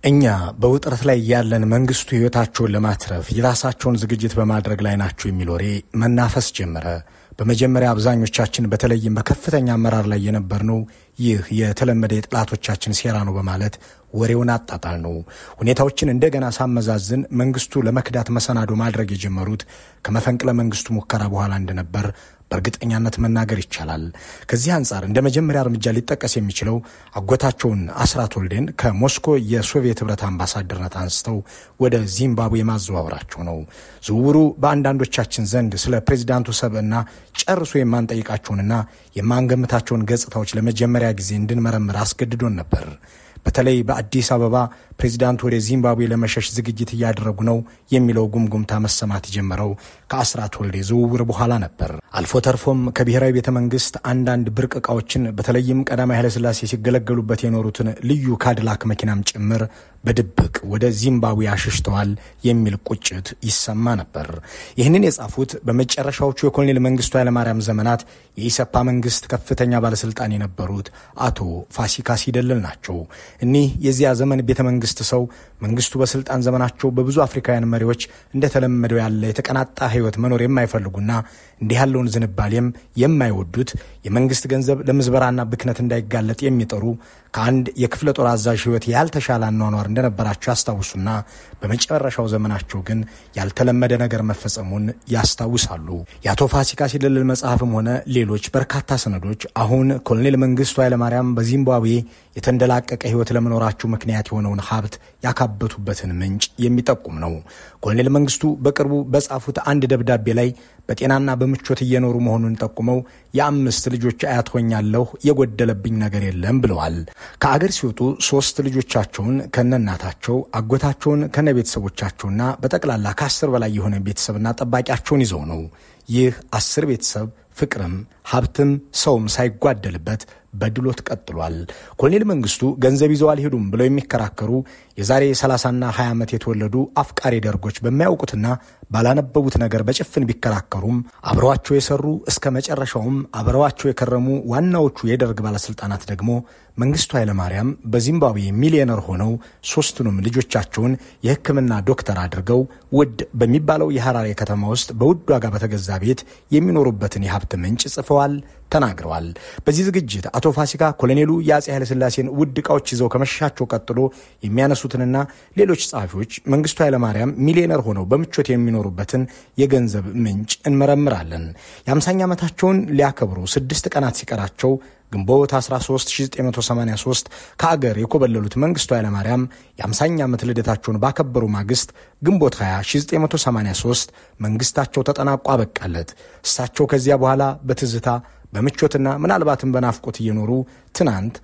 እኛ በውጥረት ላይ ያለን መንግስቱ ህይወታቸውን ለማትረፍ የራሳቸውን ዝግጅት በማድረግ ላይ ናቸው የሚል ወሬ መናፈስ ጀመረ። በመጀመሪያ አብዛኞቻችን በተለይም በከፍተኛ አመራር ላይ የነበርነው ይህ የተለመደ የጥላቶቻችን ሴራ ነው በማለት ወሬውን አጣጣል ነው። ሁኔታዎችን እንደገና ሳመዛዝን መንግስቱ ለመክዳት መሰናዶ ማድረግ የጀመሩት ከመፈንቅለ መንግስቱ ሙከራ በኋላ እንደነበር በእርግጠኛነት መናገር ይቻላል። ከዚህ አንጻር እንደ መጀመሪያ እርምጃ ሊጠቀስ የሚችለው አጎታቸውን አስራት ወልዴን ከሞስኮ የሶቪየት ህብረት አምባሳደርነት አንስተው ወደ ዚምባብዌ ማዘዋወራቸው ነው። ዝውውሩ በአንዳንዶቻችን ዘንድ ስለ ፕሬዝዳንቱ ሰብዕና ጨርሶ የማንጠይቃቸውንና የማንገምታቸውን ገጽታዎች ለመጀመሪያ ጊዜ እንድንመረምር አስገድዶን ነበር። በተለይ በአዲስ አበባ ፕሬዝዳንቱ ወደ ዚምባብዌ ለመሸሽ ዝግጅት እያደረጉ ነው የሚለው ጉምጉምታ መሰማት የጀመረው ከአስራት ወልዴ ዝውውር በኋላ ነበር። አልፎ ተርፎም ከብሔራዊ ቤተ መንግስት አንዳንድ ብርቅ ዕቃዎችን በተለይም ቀዳማዊ ኃይለ ሥላሴ ሲገለገሉበት የኖሩትን ልዩ ካድላክ መኪናም ጭምር በድብቅ ወደ ዚምባብዌ አሽሽተዋል የሚል ቁጭት ይሰማ ነበር። ይህንን የጻፉት በመጨረሻዎቹ የኮሎኔል መንግስቱ ኃይለማርያም ዘመናት የኢሰፓ መንግስት ከፍተኛ ባለስልጣን የነበሩት አቶ ፋሲካ ሲደልል ናቸው። እኒህ የዚያ ዘመን ቤተ መንግስት ሰው መንግስቱ በስልጣን ዘመናቸው በብዙ አፍሪካውያን መሪዎች እንደተለመደው ያለ የተቀናጣ ህይወት መኖር የማይፈልጉና እንዲህ ያለውን ዝንባሌም የማይወዱት የመንግስት ገንዘብ ለምዝበራና ብክነት እንዳይጋለጥ የሚጠሩ ከአንድ የክፍለ ጦር አዛዥ ህይወት ያልተሻለ አኗኗር እንደነበራቸው ያስታውሱና በመጨረሻው ዘመናቸው ግን ያልተለመደ ነገር መፈጸሙን ያስታውሳሉ። የአቶ ፋሲካ ሲደልል መጽሐፍም ሆነ ሌሎች በርካታ ሰነዶች አሁን ኮሎኔል መንግስቱ ኃይለማርያም በዚምባብዌ የተንደላቀቀ ህይወት ለመኖራቸው ምክንያት የሆነውን ሀብት ያካበቱበትን ምንጭ የሚጠቁም ነው። ኮሎኔል መንግስቱ በቅርቡ በጻፉት አንድ ደብዳቤ ላይ በጤናና በምቾት እየኖሩ መሆኑን ጠቁመው የአምስት ልጆች አያት ሆኛለሁ፣ የጎደለብኝ ነገር የለም ብለዋል። ከአገር ሲወጡ 3 ልጆቻቸውን ከነናታቸው፣ አጎታቸውን ከነቤተሰቦቻቸውና በጠቅላላ ከ10 በላይ የሆነ ቤተሰብና ጠባቂያቸውን ይዘው ነው። ይህ 10 ቤተሰብ ፍቅርም ሀብትም ሰውም ሳይጓደልበት በድሎት ቀጥሏል። ኮሎኔል መንግስቱ ገንዘብ ይዘው አልሄዱም ብለው የሚከራከሩ የዛሬ 30ና 20 ዓመት የተወለዱ አፍቃሪ ደርጎች በማያውቁትና ባላነበቡት ነገር በጭፍን ቢከራከሩም አብረዋቸው የሰሩ እስከ መጨረሻውም አብረዋቸው የከረሙ ዋናዎቹ የደርግ ባለስልጣናት ደግሞ መንግስቱ ኃይለማርያም በዚምባብዌ ሚሊዮነር ሆነው 3ቱንም ልጆቻቸውን የሕክምና ዶክተር አድርገው ውድ በሚባለው የሐራሬ ከተማ ውስጥ በውድ ዋጋ በተገዛ ቤት የሚኖሩበትን የሀብት ምንጭ ጽፈዋል፣ ተናግረዋል። በዚህ ዝግጅት አቶ ፋሲካ ኮሎኔሉ የአፄ ኃይለ ሥላሴን ውድ ዕቃዎች ይዘው ከመሸሻቸው ቀጥሎ የሚያነሱትንና ሌሎች ጸሐፊዎች መንግስቱ ኃይለማርያም ሚሊዮነር ሆነው በምቾት የሚኖሩበትን የገንዘብ ምንጭ እንመረምራለን። የ50ኛ ዓመታቸውን ሊያከብሩ 6 ቀናት ሲቀራቸው ግንቦት 13 1983 ከአገር የኮበለሉት መንግስቱ ኃይለማርያም የ50ኛ ዓመት ልደታቸውን ባከበሩ ማግስት ግንቦት 20 1983 መንግስታቸው ተጠናቆ አበቃለት። እሳቸው ከዚያ በኋላ በትዝታ በምቾትና ምናልባትም በናፍቆት እየኖሩ ትናንት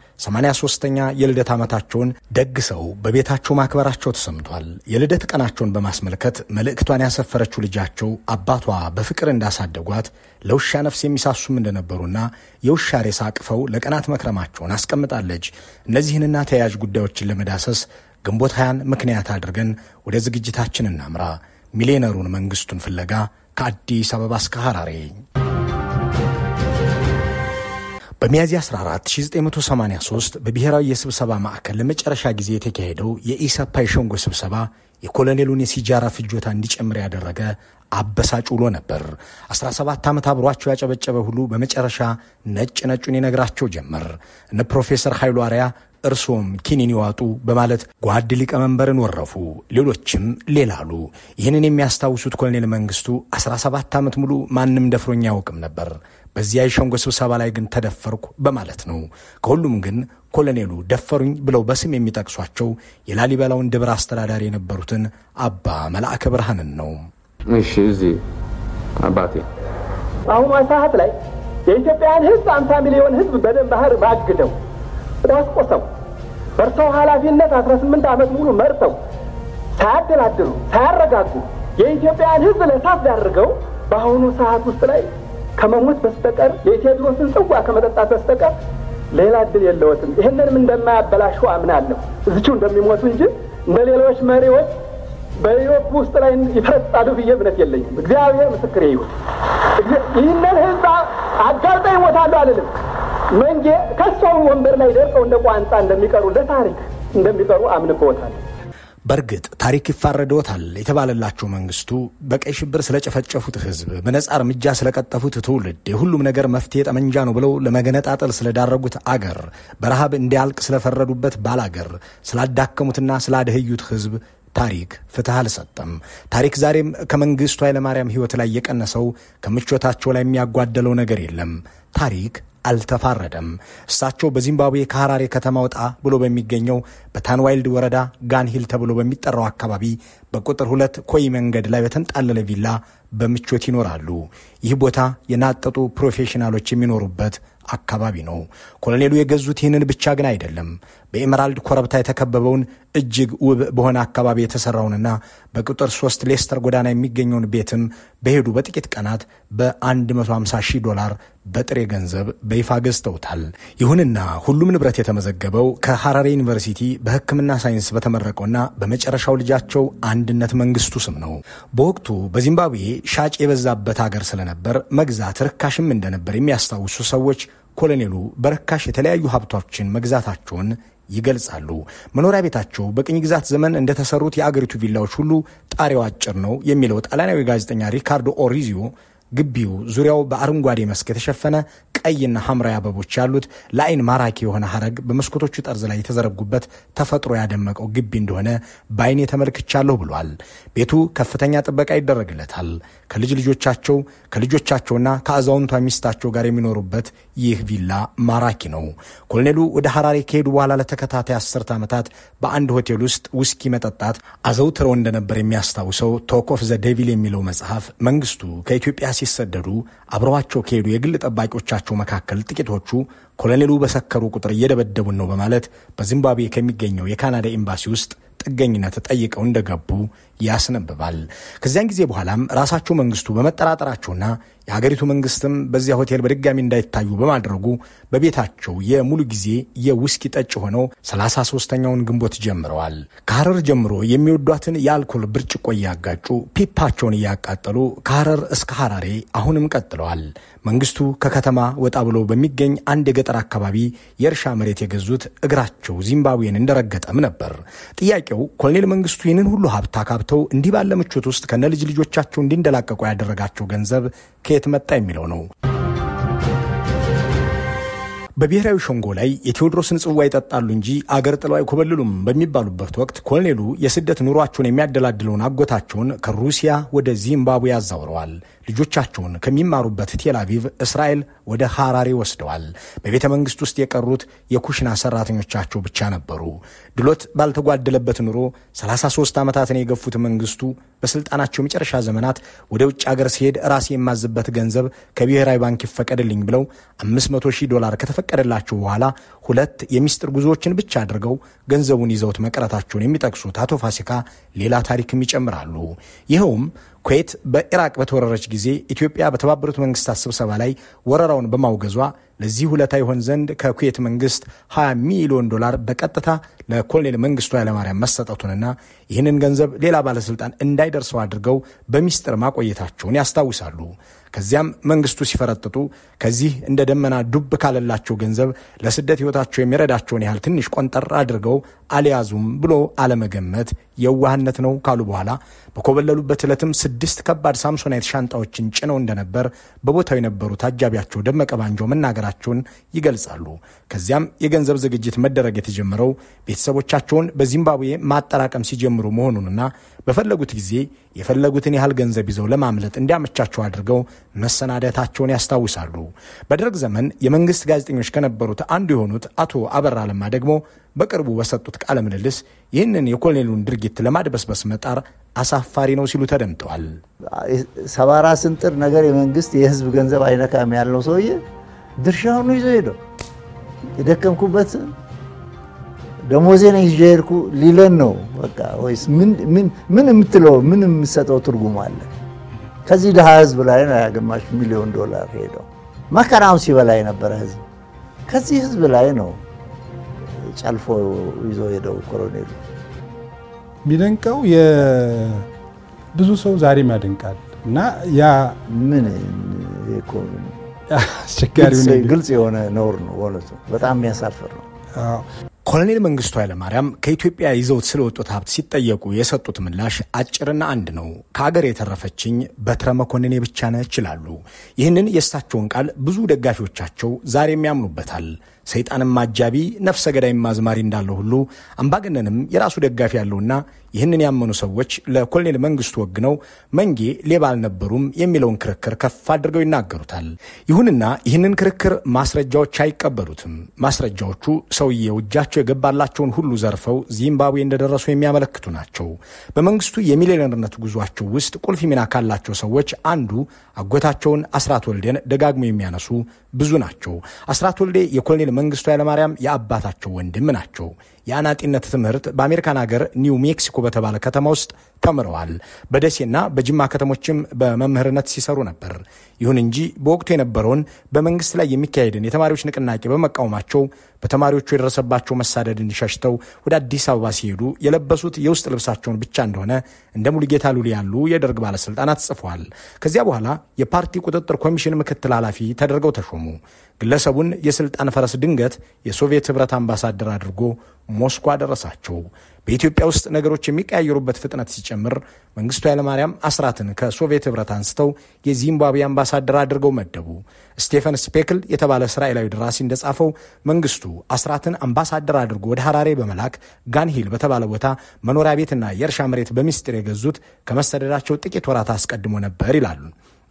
83ኛ የልደት ዓመታቸውን ደግሰው በቤታቸው ማክበራቸው ተሰምቷል። የልደት ቀናቸውን በማስመልከት መልእክቷን ያሰፈረችው ልጃቸው አባቷ በፍቅር እንዳሳደጓት ለውሻ ነፍስ የሚሳሱም እንደነበሩና የውሻ ሬሳ አቅፈው ለቀናት መክረማቸውን አስቀምጣለች። እነዚህንና ተያያዥ ጉዳዮችን ለመዳሰስ ግንቦት 20ን ምክንያት አድርገን ወደ ዝግጅታችን እናምራ። ሚሊዮነሩን መንግስቱን ፍለጋ ከአዲስ አበባ እስከ ሐራሬ። በሚያዝያ 14 1983 በብሔራዊ የስብሰባ ማዕከል ለመጨረሻ ጊዜ የተካሄደው የኢሰፓ የሸንጎ ስብሰባ የኮሎኔሉን የሲጃራ ፍጆታ እንዲጨምር ያደረገ አበሳጭ ውሎ ነበር። 17 ዓመት አብሯቸው ያጨበጨበ ሁሉ በመጨረሻ ነጩን ይነግራቸው ጀመር። እነ ፕሮፌሰር ኃይሉ አርያ እርሶም ኪኒን ይዋጡ በማለት ጓድ ሊቀመንበርን ወረፉ። ሌሎችም ሌላሉ። ይህንን የሚያስታውሱት ኮሎኔል መንግስቱ 17 ዓመት ሙሉ ማንም ደፍሮኝ ያውቅም ነበር፣ በዚያ የሸንጎ ስብሰባ ላይ ግን ተደፈርኩ በማለት ነው። ከሁሉም ግን ኮሎኔሉ ደፈሩኝ ብለው በስም የሚጠቅሷቸው የላሊበላውን ደብር አስተዳዳሪ የነበሩትን አባ መልአከ ብርሃንን ነው። እሺ እዚህ አባቴ አሁን ሰዓት ላይ የኢትዮጵያን ህዝብ 50 ሚሊዮን ህዝብ በደም ባህር ባግደው ራስቆሰው በርተው ኃላፊነት 18 ዓመት ሙሉ መርተው ሳያደላድሉ ሳያረጋጉ የኢትዮጵያን ህዝብ ለሳት ዳርገው በአሁኑ ሰዓት ውስጥ ላይ ከመሞት በስተቀር የቴዎድሮስን ጽዋ ከመጠጣት በስተቀር ሌላ እድል የለውም። ይሄንንም እንደማያበላሹ አምናለሁ። እዚሁ እንደሚሞቱ እንጂ እንደሌሎች መሪዎች በኢትዮጵያ ውስጥ ላይ ይፈርጣሉ ብዬ እምነት የለኝም። እግዚአብሔር ምስክሬ ይሁን። ይህንን ህዝብ አጋልጠው ይሞታሉ አልልም። መንጌ ከሰው ወንበር ላይ ደርቀው እንደ ቋንጣ እንደሚቀሩ ለታሪክ እንደሚቀሩ አምንበታል። በርግጥ ታሪክ ይፋረደውታል የተባለላቸው መንግስቱ በቀይ ሽብር ስለጨፈጨፉት ህዝብ በነጻ እርምጃ ስለቀጠፉት ትውልድ የሁሉም ነገር መፍትሄ ጠመንጃ ነው ብለው ለመገነጣጠል ስለዳረጉት አገር በረሃብ እንዲያልቅ ስለፈረዱበት ባላገር ስላዳከሙትና ስላደህዩት ህዝብ ታሪክ ፍትህ አልሰጠም። ታሪክ ዛሬም ከመንግስቱ ኃይለማርያም ህይወት ላይ የቀነሰው ከምቾታቸው ላይ የሚያጓደለው ነገር የለም። ታሪክ አልተፋረደም። እሳቸው በዚምባብዌ ከሐራሬ ከተማ ወጣ ብሎ በሚገኘው በታንዋይልድ ወረዳ ጋንሂል ተብሎ በሚጠራው አካባቢ በቁጥር 2 ኮይ መንገድ ላይ በተንጣለለ ቪላ በምቾት ይኖራሉ። ይህ ቦታ የናጠጡ ፕሮፌሽናሎች የሚኖሩበት አካባቢ ነው። ኮሎኔሉ የገዙት ይህንን ብቻ ግን አይደለም። በኤመራልድ ኮረብታ የተከበበውን እጅግ ውብ በሆነ አካባቢ የተሰራውንና በቁጥር 3 ሌስተር ጎዳና የሚገኘውን ቤትም በሄዱ በጥቂት ቀናት $150,000 በጥሬ ገንዘብ በይፋ ገዝተውታል። ይሁንና ሁሉም ንብረት የተመዘገበው ከሐራሬ ዩኒቨርሲቲ በሕክምና ሳይንስ በተመረቀውና በመጨረሻው ልጃቸው አንድነት መንግስቱ ስም ነው። በወቅቱ በዚምባብዌ ሻጭ የበዛበት ሀገር ስለነበር መግዛት ርካሽም እንደነበር የሚያስታውሱ ሰዎች ኮሎኔሉ በርካሽ የተለያዩ ሀብቶችን መግዛታቸውን ይገልጻሉ። መኖሪያ ቤታቸው በቅኝ ግዛት ዘመን እንደተሰሩት የአገሪቱ ቪላዎች ሁሉ ጣሪያው አጭር ነው የሚለው ጣሊያናዊ ጋዜጠኛ ሪካርዶ ኦሪዚዮ ግቢው ዙሪያው በአረንጓዴ መስክ የተሸፈነ ቀይና ሐምራዊ አበቦች ያሉት ለአይን ማራኪ የሆነ ሐረግ በመስኮቶቹ ጠርዝ ላይ የተዘረጉበት ተፈጥሮ ያደመቀው ግቢ እንደሆነ በአይኔ ተመልክቻለሁ ብሏል። ቤቱ ከፍተኛ ጥበቃ ይደረግለታል። ከልጆቻቸውና ከአዛውንቷ ሚስታቸው ጋር የሚኖሩበት ይህ ቪላ ማራኪ ነው። ኮሎኔሉ ወደ ሐራሬ ከሄዱ በኋላ ለተከታታይ 10 ዓመታት በአንድ ሆቴል ውስጥ ውስኪ መጠጣት አዘውትረው እንደነበር የሚያስታውሰው ቶክ ኦፍ ዘ ዴቪል የሚለው መጽሐፍ መንግስቱ ከኢትዮጵያ ሲሰደዱ አብረዋቸው ከሄዱ የግል ጠባቂዎቻቸው መካከል ጥቂቶቹ ኮሎኔሉ በሰከሩ ቁጥር እየደበደቡን ነው በማለት በዚምባብዌ ከሚገኘው የካናዳ ኤምባሲ ውስጥ ጥገኝነት ጠይቀው እንደገቡ ያስነብባል። ከዚያን ጊዜ በኋላም ራሳቸው መንግስቱ በመጠራጠራቸውና የሀገሪቱ መንግስትም በዚያ ሆቴል በድጋሚ እንዳይታዩ በማድረጉ በቤታቸው የሙሉ ጊዜ የውስኪ ጠጭ ሆነው 33ኛውን ግንቦት ጀምረዋል። ከሐረር ጀምሮ የሚወዷትን የአልኮል ብርጭቆ እያጋጩ ፒፓቸውን እያቃጠሉ ከሐረር እስከ ሐራሬ አሁንም ቀጥለዋል። መንግስቱ ከከተማ ወጣ ብሎ በሚገኝ አንድ የገጠር አካባቢ የእርሻ መሬት የገዙት እግራቸው ዚምባብዌን እንደረገጠም ነበር። ጥያቄው ኮሎኔል መንግስቱ ይህንን ሁሉ ሀብት አካብተው እንዲህ ባለ ምቾት ውስጥ ከነልጅ ልጆቻቸው እንዲንደላቀቁ ያደረጋቸው ገንዘብ ከየት መጣ የሚለው ነው። በብሔራዊ ሸንጎ ላይ የቴዎድሮስን ጽዋ ይጠጣሉ እንጂ አገር ጥለው አይኮበልሉም በሚባሉበት ወቅት ኮሎኔሉ የስደት ኑሯቸውን የሚያደላድለውን አጎታቸውን ከሩሲያ ወደ ዚምባብዌ አዛውረዋል። ልጆቻቸውን ከሚማሩበት ቴል አቪቭ እስራኤል ወደ ሐራሬ ወስደዋል። በቤተ መንግስት ውስጥ የቀሩት የኩሽና ሰራተኞቻቸው ብቻ ነበሩ። ድሎት ባልተጓደለበት ኑሮ 33 ዓመታትን የገፉት መንግስቱ በስልጣናቸው መጨረሻ ዘመናት ወደ ውጭ ሀገር ሲሄድ ራሴ የማዝበት ገንዘብ ከብሔራዊ ባንክ ይፈቀድልኝ ብለው $500,000 ከተፈቀደላቸው በኋላ 2 የሚስጥር ጉዞዎችን ብቻ አድርገው ገንዘቡን ይዘውት መቅረታቸውን የሚጠቅሱት አቶ ፋሲካ ሌላ ታሪክም ይጨምራሉ። ይኸውም ኩዌት በኢራቅ በተወረረች ጊዜ ኢትዮጵያ በተባበሩት መንግስታት ስብሰባ ላይ ወረራውን በማውገዟ ለዚህ ሁለታ ይሆን ዘንድ ከኩዌት መንግስት $20 ሚሊዮን በቀጥታ ለኮሎኔል መንግስቱ ኃይለማርያም መሰጠቱንና ይህንን ገንዘብ ሌላ ባለስልጣን እንዳይደርሰው አድርገው በሚስጥር ማቆየታቸውን ያስታውሳሉ። ከዚያም መንግስቱ ሲፈረጥጡ ከዚህ እንደ ደመና ዱብ ካለላቸው ገንዘብ ለስደት ህይወታቸው የሚረዳቸውን ያህል ትንሽ ቆንጠር አድርገው አልያዙም ብሎ አለመገመት የዋህነት ነው ካሉ በኋላ በኮበለሉበት ዕለትም 6 ከባድ ሳምሶናይት ሻንጣዎችን ጭነው እንደነበር በቦታው የነበሩት አጃቢያቸው ደመቀ ባንጆ መናገራቸውን ይገልጻሉ። ከዚያም የገንዘብ ዝግጅት መደረግ የተጀመረው ቤተሰቦቻቸውን በዚምባብዌ ማጠራቀም ሲጀምሩ መሆኑንና በፈለጉት ጊዜ የፈለጉትን ያህል ገንዘብ ይዘው ለማምለጥ እንዲያመቻቸው አድርገው መሰናዳታቸውን ያስታውሳሉ። በደርግ ዘመን የመንግስት ጋዜጠኞች ከነበሩት አንዱ የሆኑት አቶ አበራ ለማ ደግሞ በቅርቡ በሰጡት ቃለ ምልልስ ይህንን የኮሎኔሉን ድርጊት ለማድበስበስ መጣር አሳፋሪ ነው ሲሉ ተደምጠዋል። ሰባራ ስንጥር ነገር የመንግስት የህዝብ ገንዘብ አይነካም ያለው ሰውዬ ድርሻውን ይዞ ሄዶ የደከምኩበት ደሞዜን ይዤርኩ ሊለን ነው በቃ ወይስ ምን የምትለው ምን የምትሰጠው ትርጉም አለ? ከዚህ ደሃ ህዝብ ላይ ነው $1 ሚሊዮን ሄዶ መከራውን ሲበላይ ነበር ህዝብ። ከዚህ ህዝብ ላይ ነው ጨልፎ ይዞ ሄደው ኮሎኔሉ። ሚደንቀው ብዙ ሰው ዛሬም ያደንቃል እና ያ ምን አስቸጋሪ ነው፣ ግልጽ የሆነ ነውር ነው ወለቱ በጣም የሚያሳፍር ነው። ኮሎኔል መንግስቱ ኃይለማርያም ከኢትዮጵያ ይዘውት ስለወጡት ሀብት ሲጠየቁ የሰጡት ምላሽ አጭርና አንድ ነው። ከሀገር የተረፈችኝ በትረ መኮንኔ ብቻ ነች ይላሉ። ይህንን የእሳቸውን ቃል ብዙ ደጋፊዎቻቸው ዛሬም ያምኑበታል። ሰይጣንም አጃቢ ነፍሰ ገዳይም አዝማሪ እንዳለው ሁሉ አምባገነንም የራሱ ደጋፊ ያለውና ይህንን ያመኑ ሰዎች ለኮሎኔል መንግስቱ ወግነው መንጌ ሌባ አልነበሩም የሚለውን ክርክር ከፍ አድርገው ይናገሩታል። ይሁንና ይህንን ክርክር ማስረጃዎች አይቀበሉትም። ማስረጃዎቹ ሰውየው እጃቸው የገባላቸውን ሁሉ ዘርፈው ዚምባብዌ እንደደረሱ የሚያመለክቱ ናቸው። በመንግስቱ የሚሊዮነርነት ጉዟቸው ውስጥ ቁልፍ ሚና ካላቸው ሰዎች አንዱ አጎታቸውን አስራት ወልዴን ደጋግሞ የሚያነሱ ብዙ ናቸው። አስራት ወልዴ የኮሎኔል መንግስቱ ኃይለማርያም የአባታቸው ወንድም ናቸው። የአናጢነት ትምህርት በአሜሪካን ሀገር ኒው ሜክሲኮ በተባለ ከተማ ውስጥ ተምረዋል። በደሴና በጅማ ከተሞችም በመምህርነት ሲሰሩ ነበር። ይሁን እንጂ በወቅቱ የነበረውን በመንግስት ላይ የሚካሄድን የተማሪዎች ንቅናቄ በመቃወማቸው በተማሪዎቹ የደረሰባቸው መሳደድን ሸሽተው ወደ አዲስ አበባ ሲሄዱ የለበሱት የውስጥ ልብሳቸውን ብቻ እንደሆነ እንደ ሙሉጌታ ሉሊ ያሉ የደርግ ባለስልጣናት ጽፏል። ከዚያ በኋላ የፓርቲ ቁጥጥር ኮሚሽን ምክትል ኃላፊ ተደርገው ተሾሙ። ግለሰቡን የስልጣን ፈረስ ድንገት የሶቪየት ህብረት አምባሳደር አድርጎ ሞስኮ አደረሳቸው። በኢትዮጵያ ውስጥ ነገሮች የሚቀያየሩበት ፍጥነት ሲጨምር መንግስቱ ኃይለማርያም አስራትን ከሶቪየት ህብረት አንስተው የዚምባብዌ አምባሳደር አድርገው መደቡ። ስቴፈን ስፔክል የተባለ እስራኤላዊ ደራሲ እንደጻፈው መንግስቱ አስራትን አምባሳደር አድርጎ ወደ ሐራሬ በመላክ ጋንሂል በተባለ ቦታ መኖሪያ ቤትና የእርሻ መሬት በሚስጥር የገዙት ከመሰደዳቸው ጥቂት ወራት አስቀድሞ ነበር ይላሉ።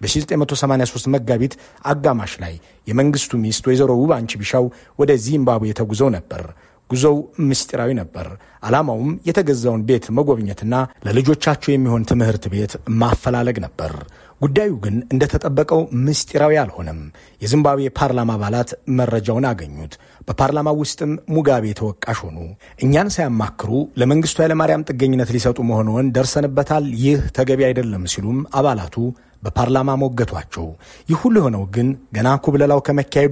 በ1983 መጋቢት አጋማሽ ላይ የመንግስቱ ሚስት ወይዘሮ ውባንቺ ቢሻው ወደ ዚምባብዌ ተጉዘው ነበር። ጉዞው ምስጢራዊ ነበር። ዓላማውም የተገዛውን ቤት መጎብኘትና ለልጆቻቸው የሚሆን ትምህርት ቤት ማፈላለግ ነበር። ጉዳዩ ግን እንደተጠበቀው ምስጢራዊ አልሆነም። የዚምባብዌ ፓርላማ አባላት መረጃውን አገኙት። በፓርላማው ውስጥም ሙጋቤ ተወቃሽ ሆኑ። እኛን ሳያማክሩ ለመንግስቱ ኃይለማርያም ጥገኝነት ሊሰጡ መሆኑን ደርሰንበታል፣ ይህ ተገቢ አይደለም ሲሉም አባላቱ በፓርላማ ሞገቷቸው። ይህ ሁሉ የሆነው ግን ገና ኩብለላው ከመካሄዱ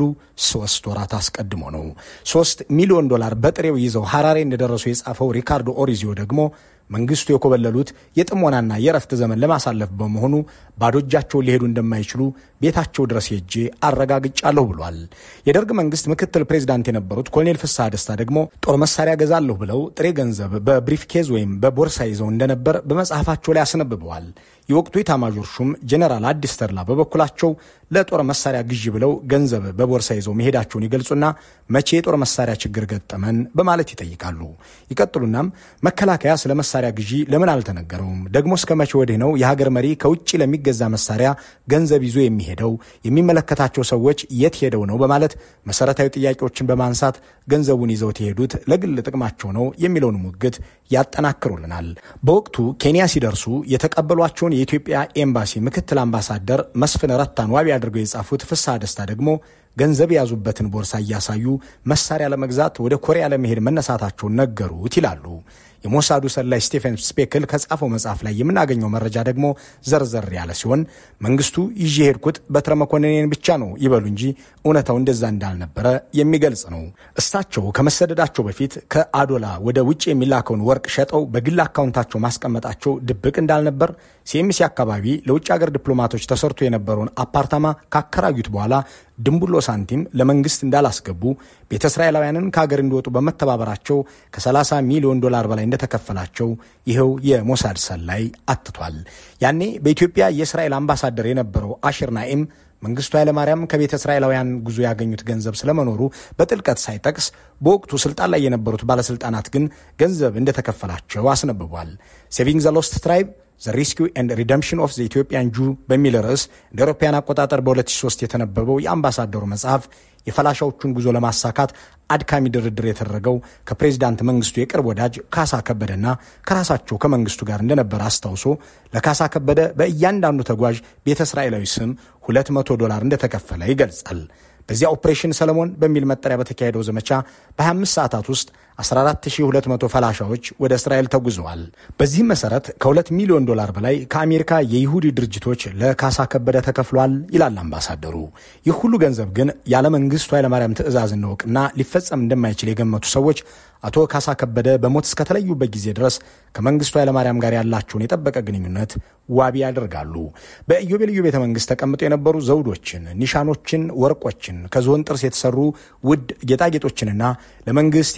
3 ወራት አስቀድሞ ነው። $3 ሚሊዮን በጥሬው ይዘው ሐራሬ እንደደረሱ የጻፈው ሪካርዶ ኦሪዚዮ ደግሞ መንግስቱ የኮበለሉት የጥሞናና የረፍት ዘመን ለማሳለፍ በመሆኑ ባዶ እጃቸውን ሊሄዱ እንደማይችሉ ቤታቸው ድረስ ሄጄ አረጋግጫለሁ ብሏል። የደርግ መንግስት ምክትል ፕሬዝዳንት የነበሩት ኮሎኔል ፍስሐ ደስታ ደግሞ ጦር መሳሪያ ገዛለሁ ብለው ጥሬ ገንዘብ በብሪፍኬዝ ወይም በቦርሳ ይዘው እንደነበር በመጽሐፋቸው ላይ አስነብበዋል። የወቅቱ ኢታማዦር ሹም ጀነራል አዲስ ተድላ በበኩላቸው ለጦር መሳሪያ ግዢ ብለው ገንዘብ በቦርሳ ይዘው መሄዳቸውን ይገልጹና መቼ የጦር መሳሪያ ችግር ገጠመን በማለት ይጠይቃሉ። ይቀጥሉናም መከላከያ ስለ መሳሪያ ግዢ ለምን አልተነገረውም? ደግሞ እስከ መቼ ወዲህ ነው የሀገር መሪ ከውጭ ለሚገዛ መሳሪያ ገንዘብ ይዞ የሚሄደው? የሚመለከታቸው ሰዎች የት ሄደው ነው? በማለት መሰረታዊ ጥያቄዎችን በማንሳት ገንዘቡን ይዘው የሄዱት ለግል ጥቅማቸው ነው የሚለውን ሙግት ያጠናክሩልናል። በወቅቱ ኬንያ ሲደርሱ የተቀበሏቸውን የኢትዮጵያ ኤምባሲ ምክትል አምባሳደር መስፍን ረታን ዋቢ አድርገው የጻፉት ፍስሐ ደስታ ደግሞ ገንዘብ የያዙበትን ቦርሳ እያሳዩ መሳሪያ ለመግዛት ወደ ኮሪያ ለመሄድ መነሳታቸውን ነገሩት ይላሉ። የሞሳዱ ሰላይ ስቴፈን ስፔክል ከጻፈው መጽሐፍ ላይ የምናገኘው መረጃ ደግሞ ዘርዘር ያለ ሲሆን መንግስቱ ይዤ ሄድኩት በትረ መኮንኔን ብቻ ነው ይበሉ እንጂ እውነታው እንደዛ እንዳልነበረ የሚገልጽ ነው። እሳቸው ከመሰደዳቸው በፊት ከአዶላ ወደ ውጭ የሚላከውን ወርቅ ሸጠው በግል አካውንታቸው ማስቀመጣቸው ድብቅ እንዳልነበር፣ ሲኤምሲ አካባቢ ለውጭ ሀገር ዲፕሎማቶች ተሰርቶ የነበረውን አፓርታማ ካከራዩት በኋላ ድንቡሎ ሳንቲም ለመንግስት እንዳላስገቡ፣ ቤተ እስራኤላውያንን ከሀገር እንዲወጡ በመተባበራቸው ከ$30 ሚሊዮን በላይ እንደተከፈላቸው ይኸው የሞሳድ ሰላይ አትቷል። ያኔ በኢትዮጵያ የእስራኤል አምባሳደር የነበረው አሽር ናኢም መንግስቱ ኃይለማርያም ከቤተ እስራኤላውያን ጉዞ ያገኙት ገንዘብ ስለመኖሩ በጥልቀት ሳይጠቅስ በወቅቱ ስልጣን ላይ የነበሩት ባለስልጣናት ግን ገንዘብ እንደተከፈላቸው አስነብቧል። ሴቪንግ ዘ ሎስት ትራይብ The Rescue and Redemption of the Ethiopian Jew በሚል ርዕስ እንደ አውሮፓውያን አቆጣጠር በ2003 የተነበበው የአምባሳደሩ መጽሐፍ የፈላሻዎቹን ጉዞ ለማሳካት አድካሚ ድርድር የተደረገው ከፕሬዝዳንት መንግስቱ የቅርብ ወዳጅ ካሳ ከበደና ከራሳቸው ከመንግስቱ ጋር እንደነበር አስታውሶ ለካሳ ከበደ በእያንዳንዱ ተጓዥ ቤተ እስራኤላዊ ስም $200 እንደተከፈለ ይገልጻል። በዚያ ኦፕሬሽን ሰለሞን በሚል መጠሪያ በተካሄደው ዘመቻ በ25 ሰዓታት ውስጥ 14200 ፈላሻዎች ወደ እስራኤል ተጉዘዋል። በዚህም መሰረት $2 ሚሊዮን በላይ ከአሜሪካ የይሁዲ ድርጅቶች ለካሳ ከበደ ተከፍሏል ይላል አምባሳደሩ። ይህ ሁሉ ገንዘብ ግን ያለ መንግስቱ ኃይለማርያም ትዕዛዝ እንደወቅና ሊፈጸም እንደማይችል የገመቱ ሰዎች አቶ ካሳ ከበደ በሞት እስከተለዩበት ጊዜ ድረስ ከመንግስቱ ኃይለማርያም ጋር ያላቸውን የጠበቀ ግንኙነት ዋቢ ያደርጋሉ። በኢዮቤልዩ ቤተ መንግስት ተቀምጠው የነበሩ ዘውዶችን፣ ኒሻኖችን፣ ወርቆችን፣ ከዝሆን ጥርስ የተሰሩ ውድ ጌጣጌጦችንና ለመንግስት የተሰጡ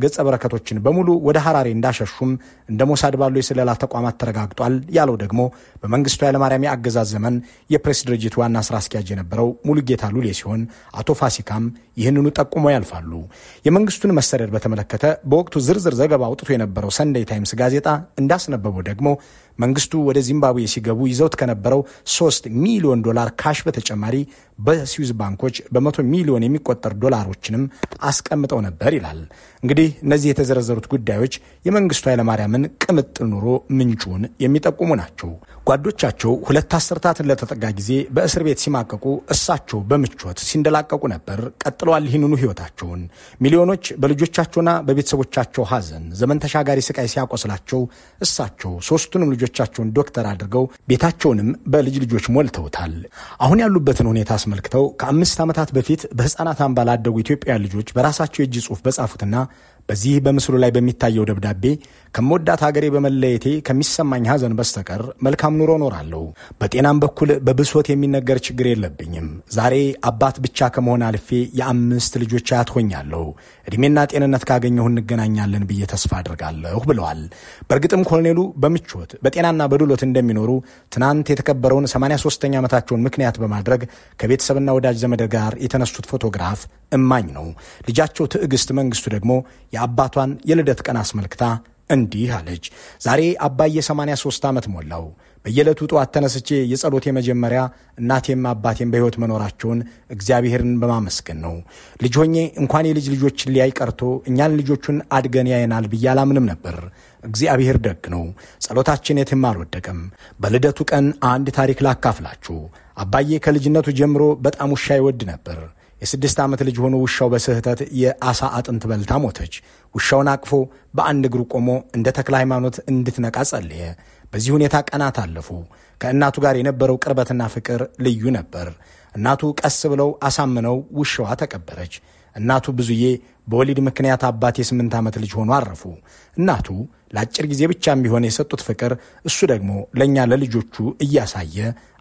ገጸ በረከቶችን በሙሉ ወደ ሐራሬ እንዳሸሹም እንደ ሞሳድ ባሉ የስለላ ተቋማት ተረጋግጧል ያለው ደግሞ በመንግስቱ ኃይለማርያም የአገዛዝ ዘመን የፕሬስ ድርጅት ዋና ስራ አስኪያጅ የነበረው ሙሉጌታ ሉሌ ሲሆን አቶ ፋሲካም ይህንኑ ጠቁሞ ያልፋሉ። የመንግስቱን መሰደድ በተመለከተ በወቅቱ ዝርዝር ዘገባ አውጥቶ የነበረው ሰንደይ ታይምስ ጋዜጣ እንዳስነበበው ደግሞ መንግስቱ ወደ ዚምባብዌ ሲገቡ ይዘውት ከነበረው $3 ሚሊዮን ካሽ በተጨማሪ በስዊዝ ባንኮች በ100 ሚሊዮን የሚቆጠር ዶላሮችንም አስቀምጠው ነበር ይላል። እንግዲህ እነዚህ የተዘረዘሩት ጉዳዮች የመንግስቱ ኃይለማርያምን ቅምጥል ኑሮ ምንጩን የሚጠቁሙ ናቸው። ጓዶቻቸው 2 አስርታትን ለተጠጋ ጊዜ በእስር ቤት ሲማቀቁ እሳቸው በምቾት ሲንደላቀቁ ነበር ቀጥለዋል ይህንኑ ህይወታቸውን። ሚሊዮኖች በልጆቻቸውና በቤተሰቦቻቸው ሐዘን ዘመን ተሻጋሪ ስቃይ ሲያቆስላቸው እሳቸው 3ቱንም ልጆቻቸውን ዶክተር አድርገው ቤታቸውንም በልጅ ልጆች ሞልተውታል። አሁን ያሉበትን ሁኔታ አስመልክተው ከ5 ዓመታት በፊት በህፃናት አምባ ላደጉ ኢትዮጵያውያን ልጆች በራሳቸው የእጅ ጽሑፍ በጻፉትና በዚህ በምስሉ ላይ በሚታየው ደብዳቤ ከመወዳት ሀገሬ በመለየቴ ከሚሰማኝ ሐዘን በስተቀር መልካም ኑሮ ኖራለሁ። በጤናም በኩል በብሶት የሚነገር ችግር የለብኝም። ዛሬ አባት ብቻ ከመሆን አልፌ የ5 ልጆች አያት ሆኛለሁ። እድሜና ጤንነት ካገኘሁ እንገናኛለን ብዬ ተስፋ አድርጋለሁ ብለዋል። በእርግጥም ኮሎኔሉ በምቾት በጤናና በድሎት እንደሚኖሩ ትናንት የተከበረውን 83ኛ ዓመታቸውን ምክንያት በማድረግ ከቤተሰብና ወዳጅ ዘመድ ጋር የተነሱት ፎቶግራፍ እማኝ ነው። ልጃቸው ትዕግስት መንግስቱ ደግሞ የአባቷን የልደት ቀን አስመልክታ እንዲህ አለች። ዛሬ አባዬ 83 ዓመት ሞላው። በየዕለቱ ጧት ተነስቼ የጸሎት የመጀመሪያ እናቴም አባቴም በህይወት መኖራቸውን እግዚአብሔርን በማመስገን ነው። ልጅ ሆኜ እንኳን የልጅ ልጆችን ሊያይ ቀርቶ እኛን ልጆቹን አድገን ያየናል ብዬ አላምንም ነበር። እግዚአብሔር ደግ ነው። ጸሎታችን የትም አልወደቀም። በልደቱ ቀን አንድ ታሪክ ላካፍላችሁ። አባዬ ከልጅነቱ ጀምሮ በጣም ውሻ ይወድ ነበር። የ6 ዓመት ልጅ ሆኖ ውሻው በስህተት የአሳ አጥንት በልታ ሞተች። ውሻውን አቅፎ በአንድ እግሩ ቆሞ እንደ ተክለ ሃይማኖት እንድትነቃ ጸለየ። በዚህ ሁኔታ ቀናት አለፉ። ከእናቱ ጋር የነበረው ቅርበትና ፍቅር ልዩ ነበር። እናቱ ቀስ ብለው አሳምነው ውሻዋ ተቀበረች። እናቱ ብዙዬ በወሊድ ምክንያት አባት የ8 ዓመት ልጅ ሆኖ አረፉ። እናቱ ለአጭር ጊዜ ብቻም ቢሆን የሰጡት ፍቅር እሱ ደግሞ ለኛ ለልጆቹ እያሳየ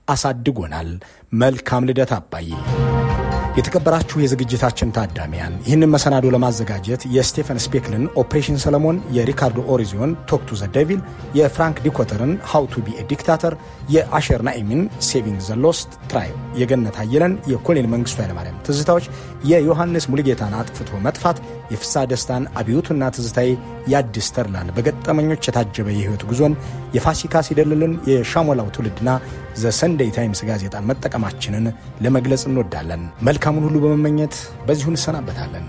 አሳድጎናል። መልካም ልደት አባዬ። የተከበራችሁ የዝግጅታችን ታዳሚያን ይህንን መሰናዶ ለማዘጋጀት የስቴፈን ስፔክልን ኦፕሬሽን ሰለሞን፣ የሪካርዶ ኦሪዚዮን ቶክ ቱ ዘ ዴቪል፣ የፍራንክ ዲኮተርን ሃው ቱ ቢ ኤ ዲክታተር፣ የአሸር ናኢምን ሴቪንግ ዘ ሎስት ትራይብ፣ የገነት አየለን የኮሎኔል መንግስቱ ኃይለማርያም ትዝታዎች፣ የዮሐንስ ሙሉጌታን አጥፍቶ መጥፋት፣ የፍሳ ደስታን አብዮቱና ትዝታዬ፣ የአዲስ ተርላን በገጠመኞች የታጀበ የህይወት ጉዞን፣ የፋሲካ ሲደልልን የሻሞላው ትውልድና ዘ ሰንደይ ታይምስ ጋዜጣን መጠቀማችንን ለመግለጽ እንወዳለን። መልካሙን ሁሉ በመመኘት በዚሁ እንሰናበታለን።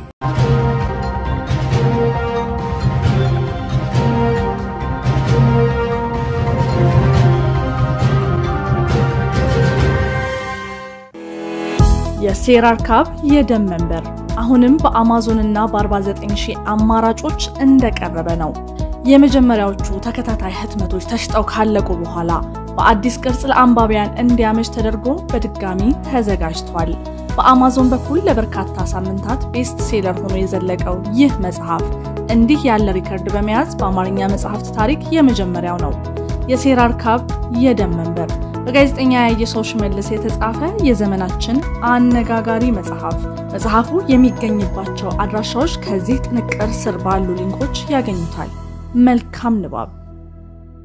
የሴራር ካብ የደም መንበር አሁንም በአማዞን እና በ49000 አማራጮች እንደቀረበ ነው። የመጀመሪያዎቹ ተከታታይ ህትመቶች ተሽጠው ካለቁ በኋላ በአዲስ ቅርጽ ለአንባቢያን እንዲያመች ተደርጎ በድጋሚ ተዘጋጅቷል። በአማዞን በኩል ለበርካታ ሳምንታት ቤስት ሴለር ሆኖ የዘለቀው ይህ መጽሐፍ እንዲህ ያለ ሪከርድ በመያዝ በአማርኛ መጽሐፍት ታሪክ የመጀመሪያው ነው። የሴራር ካብ የደም መንበር በጋዜጠኛ ያየሰው ሽመልስ የተጻፈ የዘመናችን አነጋጋሪ መጽሐፍ። መጽሐፉ የሚገኝባቸው አድራሻዎች ከዚህ ጥንቅር ስር ባሉ ሊንኮች ያገኙታል። መልካም ንባብ።